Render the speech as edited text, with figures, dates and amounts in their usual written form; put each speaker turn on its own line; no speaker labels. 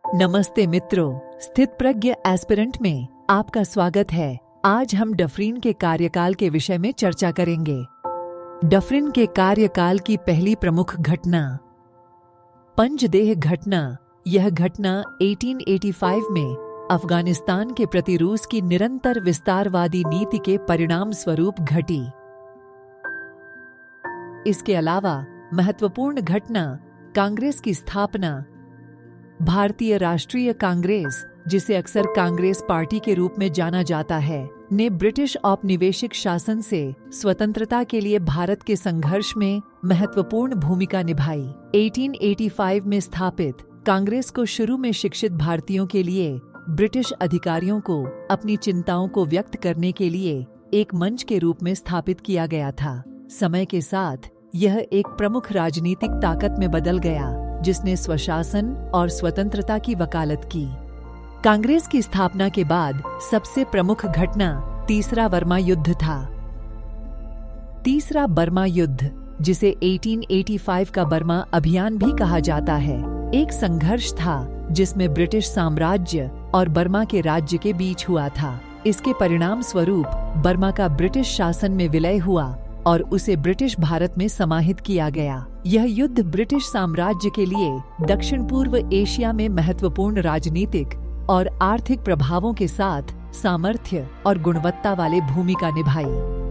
नमस्ते मित्रों, स्थित प्रज्ञ एस्पिरेंट में आपका स्वागत है। आज हम डफरिन के कार्यकाल के विषय में चर्चा करेंगे। डफरिन के कार्यकाल की पहली प्रमुख घटना पंजदेह घटना। यह घटना 1885 में अफगानिस्तान के प्रति रूस की निरंतर विस्तारवादी नीति के परिणाम स्वरूप घटी। इसके अलावा महत्वपूर्ण घटना कांग्रेस की स्थापना। भारतीय राष्ट्रीय कांग्रेस, जिसे अक्सर कांग्रेस पार्टी के रूप में जाना जाता है, ने ब्रिटिश औपनिवेशिक शासन से स्वतंत्रता के लिए भारत के संघर्ष में महत्वपूर्ण भूमिका निभाई। 1885 में स्थापित कांग्रेस को शुरू में शिक्षित भारतीयों के लिए ब्रिटिश अधिकारियों को अपनी चिंताओं को व्यक्त करने के लिए एक मंच के रूप में स्थापित किया गया था। समय के साथ यह एक प्रमुख राजनीतिक ताकत में बदल गया, जिसने स्वशासन और स्वतंत्रता की वकालत की। कांग्रेस की स्थापना के बाद सबसे प्रमुख घटना तीसरा बर्मा युद्ध था। तीसरा बर्मा युद्ध, जिसे 1885 का बर्मा अभियान भी कहा जाता है, एक संघर्ष था जिसमें ब्रिटिश साम्राज्य और बर्मा के राज्य के बीच हुआ था। इसके परिणाम स्वरूप बर्मा का ब्रिटिश शासन में विलय हुआ और उसे ब्रिटिश भारत में समाहित किया गया। यह युद्ध ब्रिटिश साम्राज्य के लिए दक्षिण पूर्व एशिया में महत्वपूर्ण राजनीतिक और आर्थिक प्रभावों के साथ सामर्थ्य और गुणवत्ता वाले भूमिका निभाई।